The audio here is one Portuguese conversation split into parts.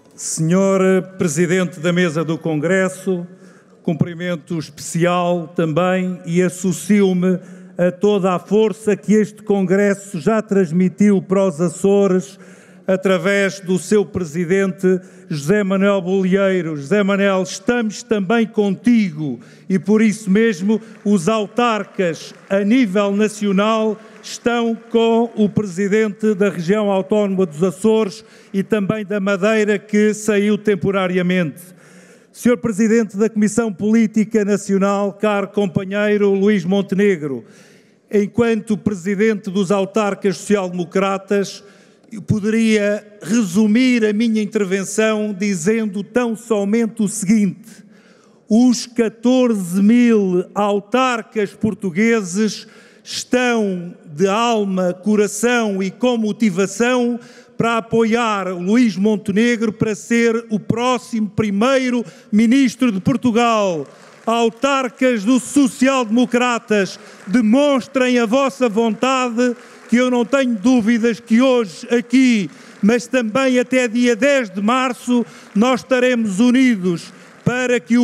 Senhor Presidente da Mesa do Congresso, cumprimento especial também e associo-me a toda a força que este Congresso já transmitiu para os Açores através do seu Presidente José Manuel Bolieiro. José Manuel, estamos também contigo e por isso mesmo os autarcas a nível nacional estão com o Presidente da Região Autónoma dos Açores e também da Madeira, que saiu temporariamente. Senhor Presidente da Comissão Política Nacional, caro companheiro Luís Montenegro, enquanto Presidente dos Autarcas Social-Democratas, poderia resumir a minha intervenção dizendo tão somente o seguinte: os 14.000 autarcas portugueses estão de alma, coração e com motivação para apoiar Luís Montenegro para ser o próximo primeiro-ministro de Portugal. Autarcas dos social-democratas, demonstrem a vossa vontade, que eu não tenho dúvidas que hoje aqui, mas também até dia 10 de março, nós estaremos unidos para que o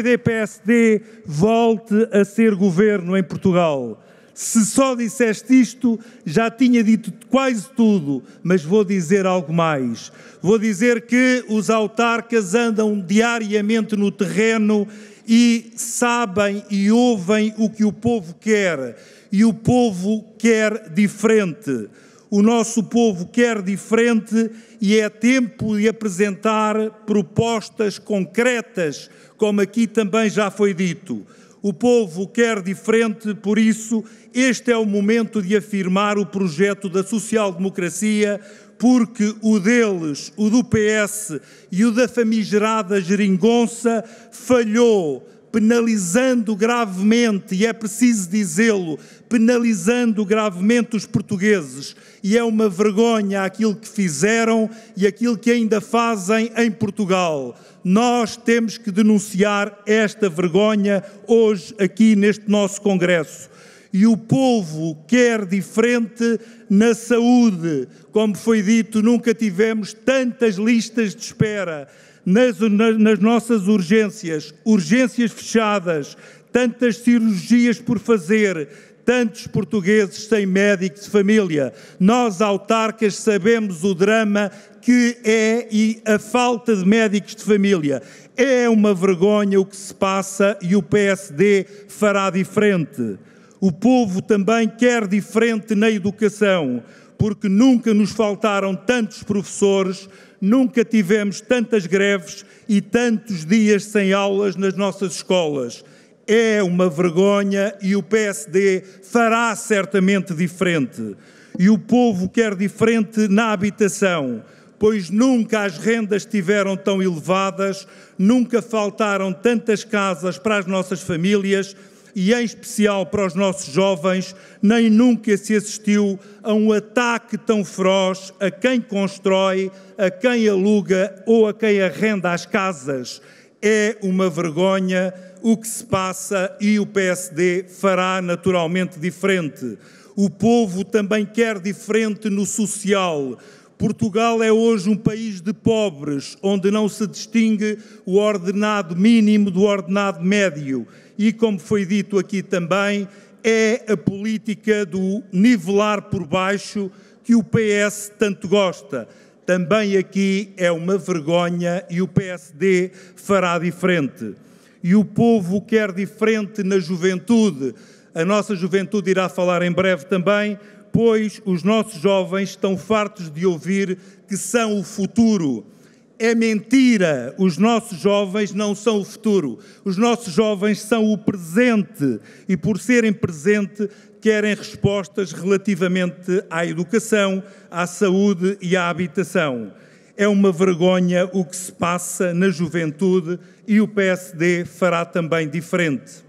PPD-PSD volte a ser governo em Portugal. Se só disseste isto, já tinha dito quase tudo, mas vou dizer algo mais. Vou dizer que os autarcas andam diariamente no terreno e sabem e ouvem o que o povo quer. E o povo quer diferente. O nosso povo quer diferente e é tempo de apresentar propostas concretas, como aqui também já foi dito. O povo quer diferente, por isso este é o momento de afirmar o projeto da social-democracia, porque o deles, o do PS e o da famigerada geringonça falhou, penalizando gravemente, e é preciso dizê-lo, penalizando gravemente os portugueses. E é uma vergonha aquilo que fizeram e aquilo que ainda fazem em Portugal. Nós temos que denunciar esta vergonha hoje aqui neste nosso Congresso. E o povo quer diferente na saúde. Como foi dito, nunca tivemos tantas listas de espera nas nossas urgências, urgências fechadas, tantas cirurgias por fazer, tantos portugueses sem médico de família. Nós, autarcas, sabemos o drama que é e a falta de médicos de família. É uma vergonha o que se passa e o PSD fará diferente. O povo também quer diferente na educação, porque nunca nos faltaram tantos professores, nunca tivemos tantas greves e tantos dias sem aulas nas nossas escolas. É uma vergonha e o PSD fará certamente diferente. E o povo quer diferente na habitação, pois nunca as rendas estiveram tão elevadas, nunca faltaram tantas casas para as nossas famílias e em especial para os nossos jovens, nem nunca se assistiu a um ataque tão feroz a quem constrói, a quem aluga ou a quem arrenda as casas. É uma vergonha o que se passa e o PSD fará naturalmente diferente. O povo também quer diferente no social. Portugal é hoje um país de pobres, onde não se distingue o ordenado mínimo do ordenado médio. E, como foi dito aqui também, é a política do nivelar por baixo que o PS tanto gosta. Também aqui é uma vergonha e o PSD fará diferente. E o povo quer diferente na juventude. A nossa juventude irá falar em breve também, pois os nossos jovens estão fartos de ouvir que são o futuro. É mentira, os nossos jovens não são o futuro, os nossos jovens são o presente e por serem presente querem respostas relativamente à educação, à saúde e à habitação. É uma vergonha o que se passa na juventude e o PSD fará também diferente.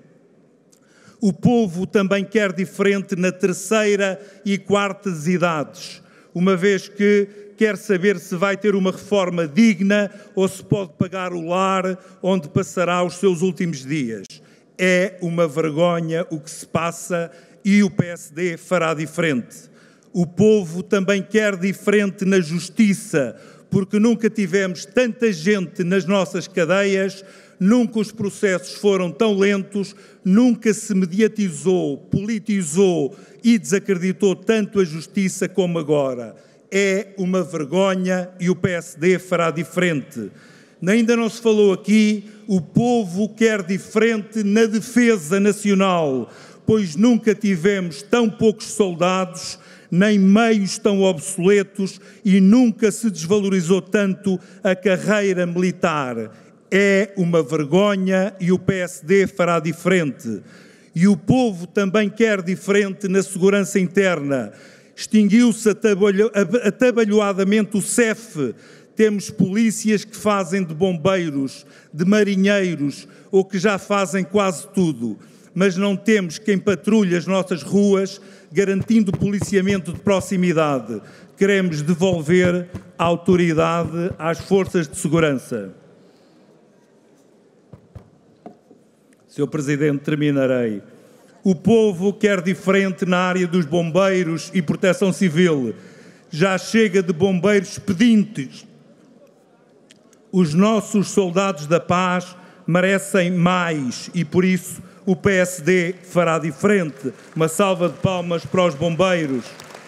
O povo também quer diferente na terceira e quartas idades, uma vez que quer saber se vai ter uma reforma digna ou se pode pagar o lar onde passará os seus últimos dias. É uma vergonha o que se passa e o PSD fará diferente. O povo também quer diferente na justiça, porque nunca tivemos tanta gente nas nossas cadeias, nunca os processos foram tão lentos, nunca se mediatizou, politizou e desacreditou tanto a justiça como agora. É uma vergonha e o PSD fará diferente. Ainda não se falou aqui, o povo quer diferente na defesa nacional, pois nunca tivemos tão poucos soldados, nem meios tão obsoletos e nunca se desvalorizou tanto a carreira militar. É uma vergonha e o PSD fará diferente. E o povo também quer diferente na segurança interna. Extinguiu-se atabalhoadamente o CEF. Temos polícias que fazem de bombeiros, de marinheiros ou que já fazem quase tudo. Mas não temos quem patrulhe as nossas ruas, garantindo policiamento de proximidade. Queremos devolver a autoridade às forças de segurança. Sr. Presidente, terminarei. O povo quer diferente na área dos bombeiros e proteção civil. Já chega de bombeiros pedintes. Os nossos soldados da paz merecem mais e, por isso, o PSD fará diferente. Uma salva de palmas para os bombeiros.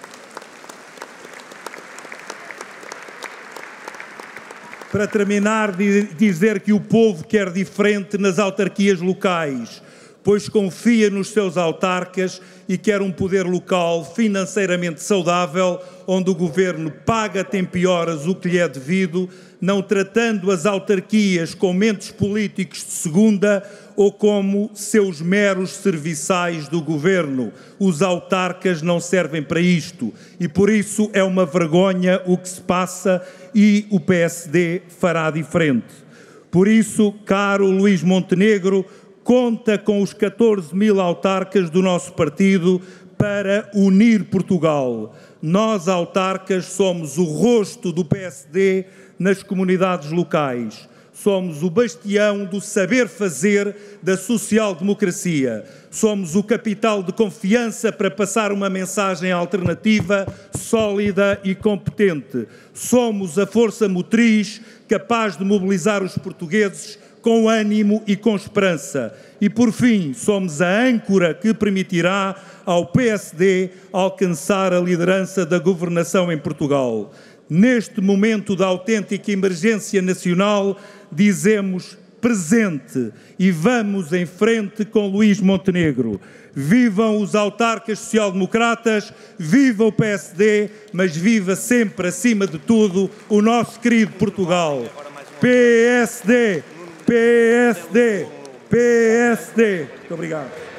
Para terminar, dizer que o povo quer diferente nas autarquias locais, pois confia nos seus autarcas e quer um poder local financeiramente saudável, onde o Governo paga a tempo e horas o que lhe é devido, não tratando as autarquias como entes políticos de segunda ou como seus meros serviçais do Governo. Os autarcas não servem para isto e, por isso, é uma vergonha o que se passa e o PSD fará diferente. Por isso, caro Luís Montenegro, conta com os 14.000 autarcas do nosso partido para unir Portugal. Nós, autarcas, somos o rosto do PSD nas comunidades locais. Somos o bastião do saber fazer da social-democracia. Somos o capital de confiança para passar uma mensagem alternativa, sólida e competente. Somos a força motriz capaz de mobilizar os portugueses com ânimo e com esperança. E, por fim, somos a âncora que permitirá ao PSD alcançar a liderança da governação em Portugal. Neste momento da autêntica emergência nacional, dizemos presente e vamos em frente com Luís Montenegro. Vivam os autarcas social-democratas, viva o PSD, mas viva sempre, acima de tudo, o nosso querido Portugal. PSD, PSD, PSD. Muito obrigado.